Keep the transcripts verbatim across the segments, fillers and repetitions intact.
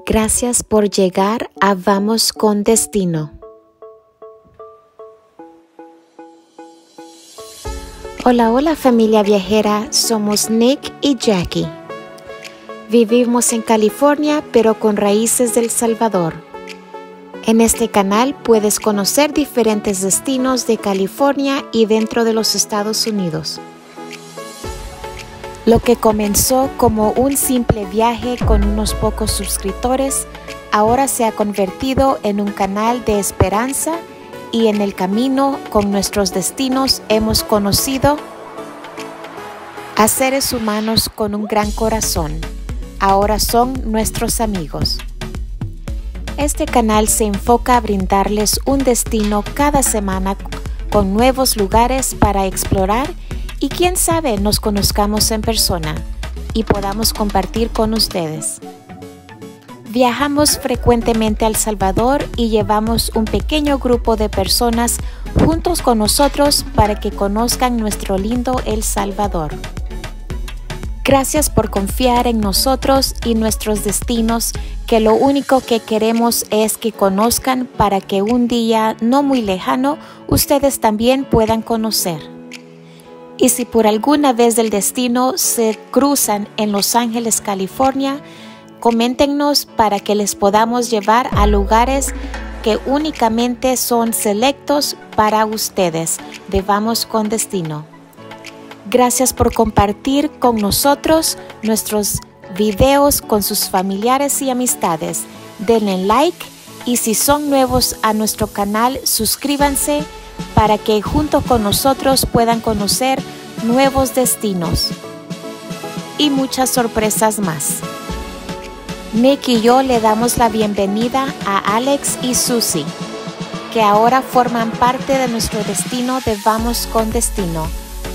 Gracias por llegar a Vamos con Destino. Hola, hola familia viajera, somos Nick y Jackie. Vivimos en California, pero con raíces del Salvador. En este canal puedes conocer diferentes destinos de California y dentro de los Estados Unidos. Lo que comenzó como un simple viaje con unos pocos suscriptores, ahora se ha convertido en un canal de esperanza y en el camino con nuestros destinos hemos conocido a seres humanos con un gran corazón. Ahora son nuestros amigos. Este canal se enfoca a brindarles un destino cada semana con nuevos lugares para explorar y quién sabe nos conozcamos en persona y podamos compartir con ustedes. Viajamos frecuentemente a El Salvador y llevamos un pequeño grupo de personas juntos con nosotros para que conozcan nuestro lindo El Salvador. Gracias por confiar en nosotros y nuestros destinos, que lo único que queremos es que conozcan para que un día no muy lejano ustedes también puedan conocer. Y si por alguna vez del destino se cruzan en Los Ángeles, California, coméntenos para que les podamos llevar a lugares que únicamente son selectos para ustedes de Vamos con Destino. Gracias por compartir con nosotros nuestros videos con sus familiares y amistades. Denle like y si son nuevos a nuestro canal, suscríbanse para que junto con nosotros puedan conocer nuevos destinos y muchas sorpresas más. Nick y yo le damos la bienvenida a Alex y Susie, que ahora forman parte de nuestro destino de Vamos con Destino.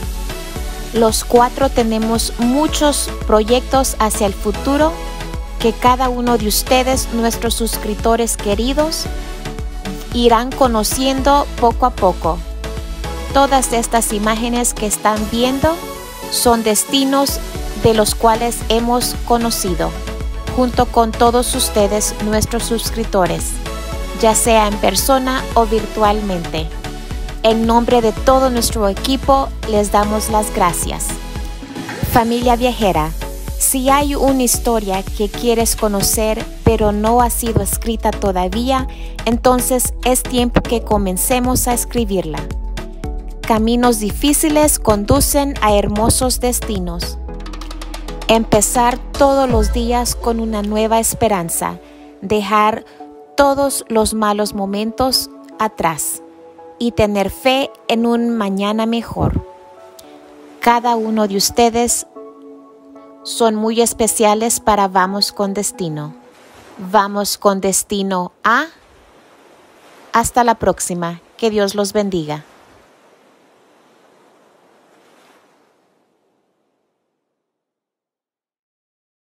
Los cuatro tenemos muchos proyectos hacia el futuro que cada uno de ustedes, nuestros suscriptores queridos, irán conociendo poco a poco. Todas estas imágenes que están viendo son destinos de los cuales hemos conocido, junto con todos ustedes, nuestros suscriptores, ya sea en persona o virtualmente. En nombre de todo nuestro equipo, les damos las gracias. Familia viajera, si hay una historia que quieres conocer pero no ha sido escrita todavía, entonces es tiempo que comencemos a escribirla. Caminos difíciles conducen a hermosos destinos. Empezar todos los días con una nueva esperanza. Dejar todos los malos momentos atrás y tener fe en un mañana mejor. Cada uno de ustedes son muy especiales para Vamos con Destino. Vamos con Destino a... Hasta la próxima. Que Dios los bendiga.